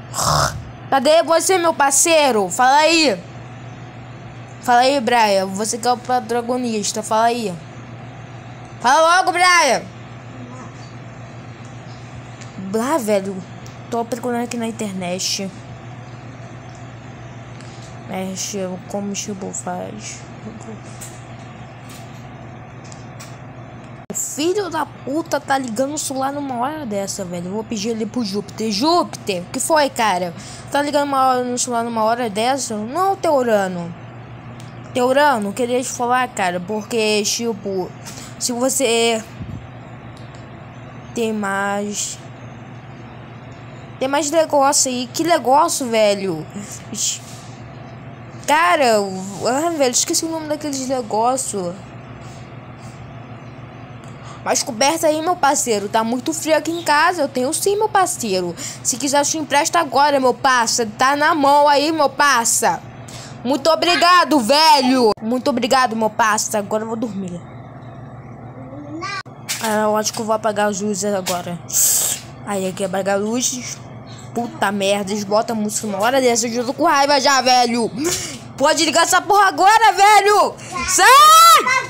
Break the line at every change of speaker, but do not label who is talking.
Cadê você, meu parceiro? Fala aí. Fala aí, Brian. Você que é o protagonista. Fala aí. Fala logo, Brian. Ah, velho. Tô procurando aqui na internet. Mexe, como o Chibu faz. O filho da puta tá ligando o celular numa hora dessa, velho. Eu vou pedir ele pro Júpiter. Júpiter, o que foi, cara? Tá ligando no celular numa hora dessa? Não, Teurano. Teurano, queria te falar, cara. Porque, tipo, se você tem mais negócio aí. Que negócio, velho? Cara, velho, esqueci o nome daqueles negócios. Mas coberta aí, meu parceiro. Tá muito frio aqui em casa. Eu tenho sim, meu parceiro. Se quiser, eu te empresto agora, meu parça. Tá na mão aí, meu parça. Muito obrigado, velho. Muito obrigado, meu parça. Agora eu vou dormir. Eu acho que eu vou apagar as luzes agora. Aí, aqui apagar as luzes. Puta merda, eles botam a música uma hora dessa. Eu já tô com raiva já, velho. Pode ligar essa porra agora, velho. Sai!